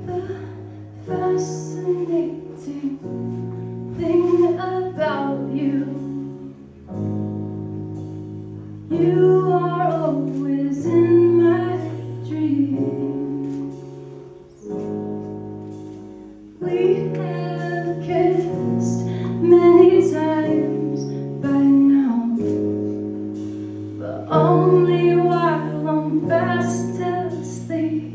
The fascinating thing about you, you are always in my dreams. We have kissed many times by now, but only while I'm fast asleep.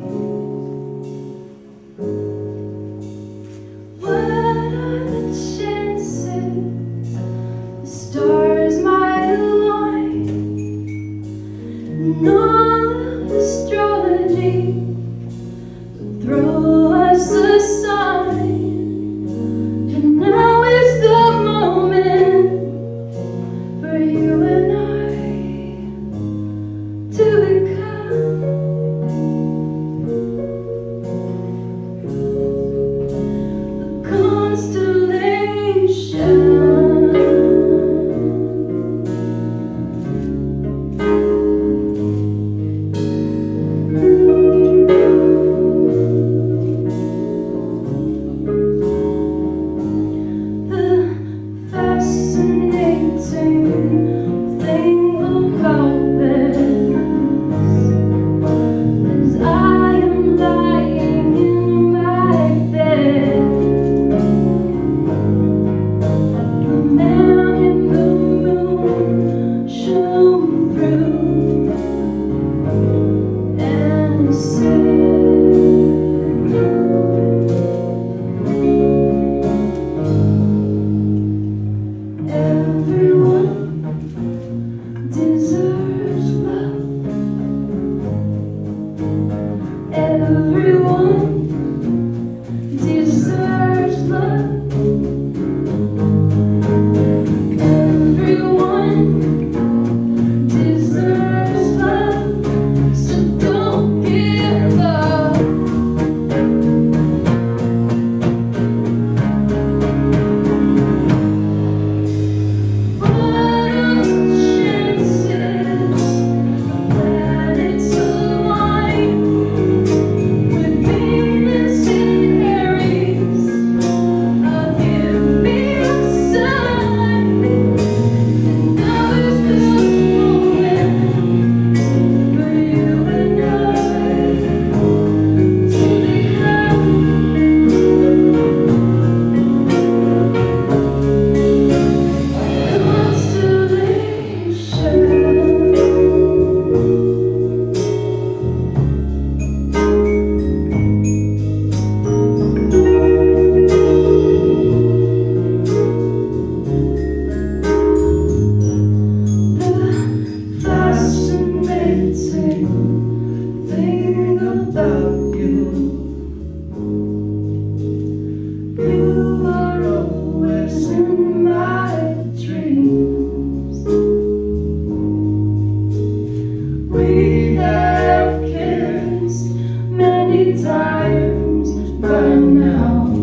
Stars might align, and all of astrology would throw us a sign. And now is the moment for you and I to become a constellation. Everyone deserves love. Everyone deserves love. So don't give up. What are the chances that it's aligned? Thing about you, you are always in my dreams. We have kissed many times by now.